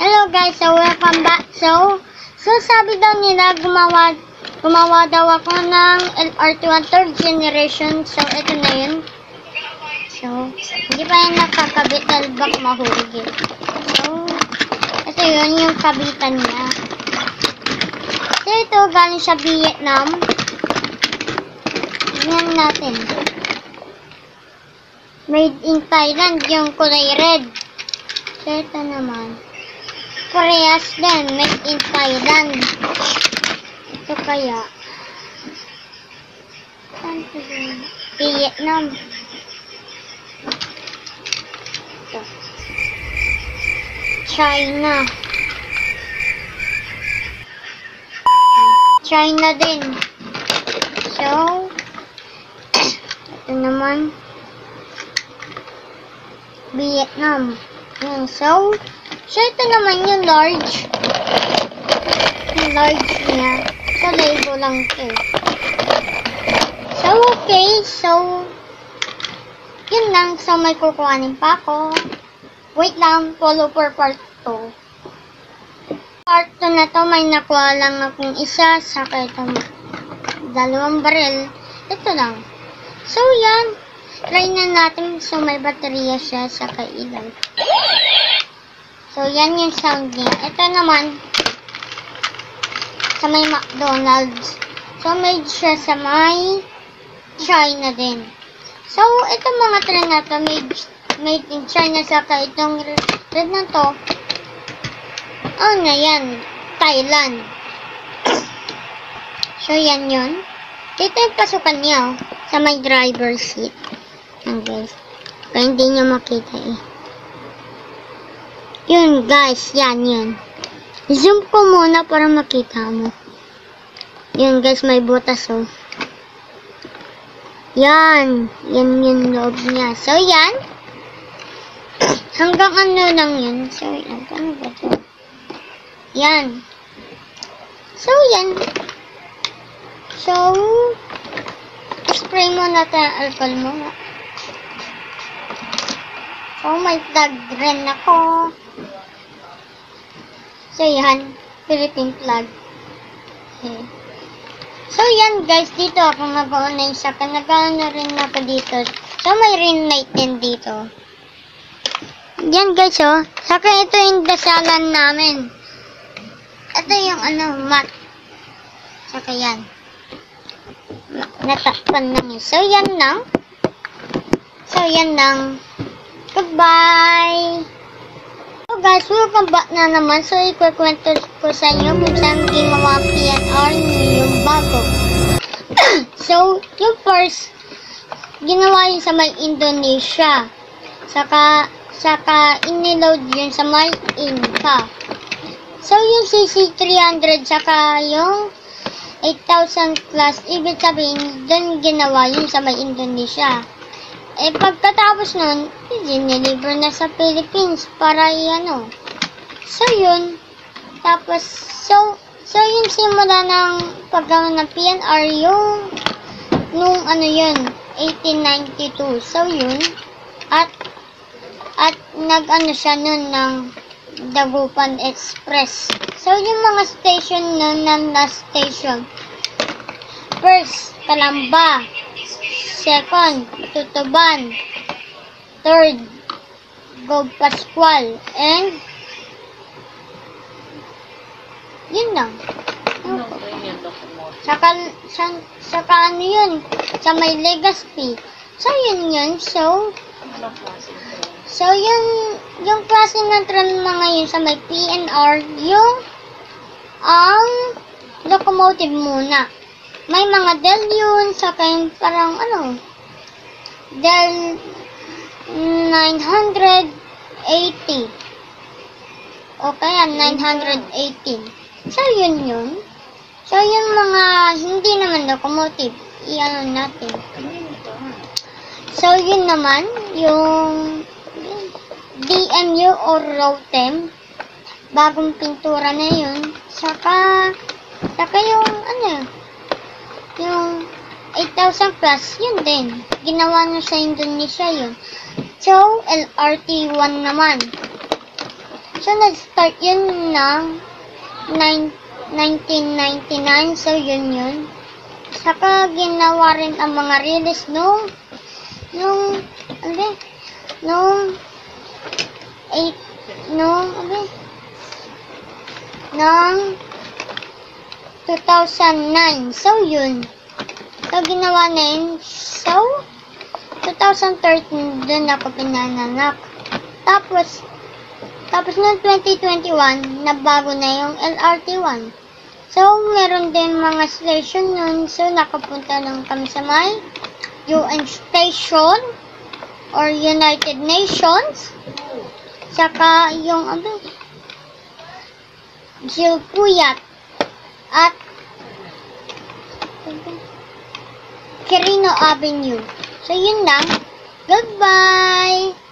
Hello guys, so welcome back. So sabi daw nila gumawa daw ako ng LR1 3rd generation. So ito na yun. So hindi pa yan nakakabit dahil baka mahulog yun. So ito yun yung kabitan niya. So ito galing sa Vietnam. Tingnan natin. Made in Thailand yung kulay red. So ito naman. Parehas din, made in Thailand. Ito kaya. Saan ito din? Vietnam. Ito. China. China din. So, ito naman. Vietnam. So ito naman yung large. Yung large niya. So, label lang ito. So, okay. So, yun lang. So, may kukuhanin pa ako. Wait lang. Follow for part 2. Part 2 na to, may nakuha lang akong isa. Saka itong 2 baril. Ito lang. So, yan. Try na natin. So, may baterya siya. Saka ilaw. So, yan yung sound niya. Ito naman, sa may McDonald's. So, made siya sa may China din. So, itong mga tray na to, made in China. Saka itong red na to, yan, Thailand. So, yan yun. Dito yung pasukan niya, sa may driver seat. Yan, guys. Kaya hindi nyo makita eh. Yun guys, yan. Zoom ko muna para makita mo. Yun guys, may butas oh. Yan yung loob niya. So yan. Hanggang ano lang yun. So yan, ano ba ito? Yan. So yan. So, spray mo natin ang alcohol mo. So may tag rin ako. So, yan. Philippine flag. Okay. So, yan guys. Dito ako nag-online sa nag-ano rin ako dito. So, may ring light din dito. Yan guys, oh. Saka ito yung dasalan namin. Ito yung mat. Saka yan. Natakpan lang yun. So, yan lang. Goodbye! So guys, welcome back na naman. So, ikukwento ko sa inyo kung saan ginawa PNR yung bago. So, yung first, ginawa yun sa may Indonesia. Saka iniload yun sa may Inca. So, yung CC300, saka yung 8,000 class, ibig sabihin, dun ginawa yun sa may Indonesia. Eh, pagkatapos nun, dineliver na sa Philippines para So, yun. Tapos, so yung simula ng paggawa ng PNR, yung, nung 1892. So, yun. At siya nun ng Dagupan Express. So, yung mga station nun na station. First, Calamba. Second, Tutuban. Third, Gob Pascual. And, yun lang. Saka ano yun? Sa may Legazpi. So, yun. So, yung klase ng tren mga yun sa may PNR, ang locomotive muna. May mga Del yun, saka yung parang Del 980. O kaya 918. So, yun. So, yung mga hindi naman locomotive, natin. So, yun naman, yung DMU or Rotem, bagong pintura na yun. Saka yung yung 8,000 plus, yun din. Ginawa nyo sa Indonesia yun. So, LRT1 naman. So, nag-start yun ng 1999. So, yun. Saka, ginawa rin ang mga release nung 2009. So, yun. So, ginawa na yun. So, 2013, dun ako pinanganak. Tapos noong 2021, nabago na yung LRT1. So, meron din mga station nun. So, nakapunta lang kami sa may UN Station or United Nations. Saka, yung, Gilpuyat at Quirino Avenue. So, yun lang. Goodbye!